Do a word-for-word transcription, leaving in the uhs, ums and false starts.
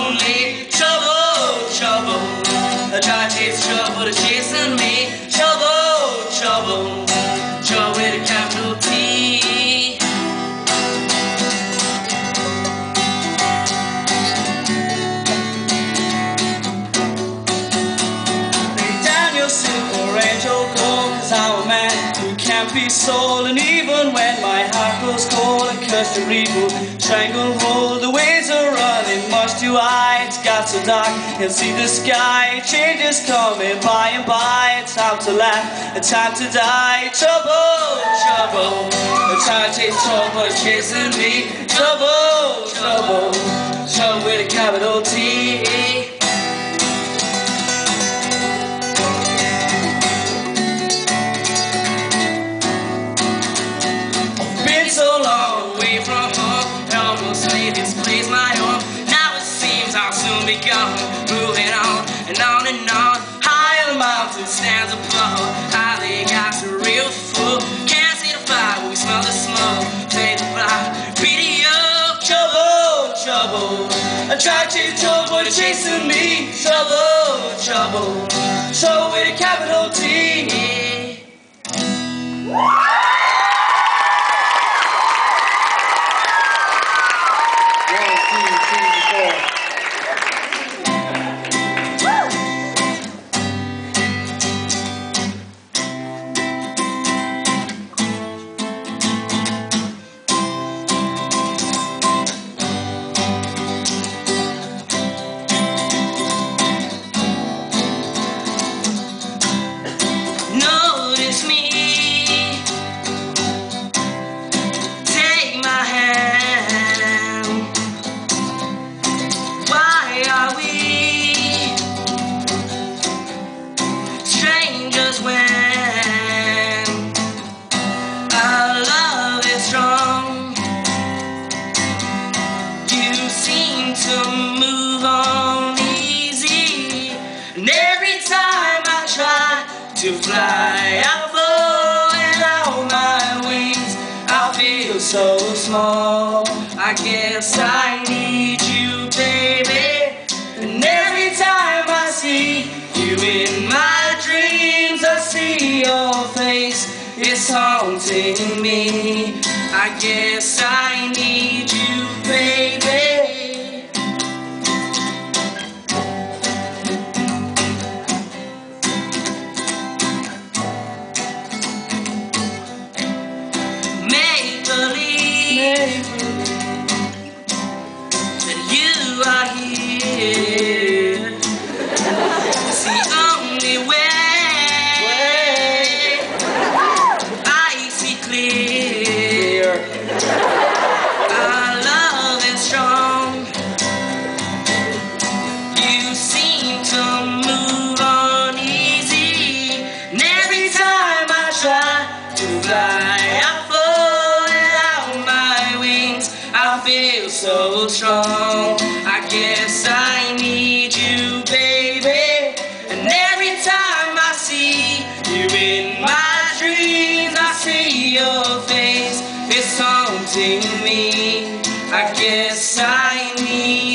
lonely. Trouble, trouble. I try to chase trouble to chasing me. Trouble, trouble. Trouble with a capital T. Lay down your silver and your gold, 'cause I'm a man who can't be sold. And even when my heart grows cold, I curse your evil stranglehold. The waves are running much too high. It's got so dark, can't see the sky. Change is coming by and by. It's time to laugh, it's time to die. Trouble, trouble. It's time to chase trouble, it's chasing me. Trouble, trouble. Trouble with a capital T. So long away from home, I almost made this place my home. Now it seems I'll soon be gone, moving on and on and on. High on the mountain stands a pole, how they got so real full. Can't see the fire, we smell the smoke. Say the fly, video, trouble, trouble. I try to chase trouble, but it's chasing me. Trouble, trouble, trouble with a capital T. Notice me, take my hand. Why are we strangers when our love is strong? You seem to move on easy, and every time I try to fly, I fall without my wings. I feel so small. I guess I need you, baby. And every time I see you in my dreams, I see your face. It's haunting me. I guess I need you, baby. That you are here. It's the only way I see clear. Our love is strong. You seem to move on easy, and every time I try to fly, I I feel so strong. I guess I need you, baby. And every time I see you in my dreams, I see your face. It's haunting me. I guess I need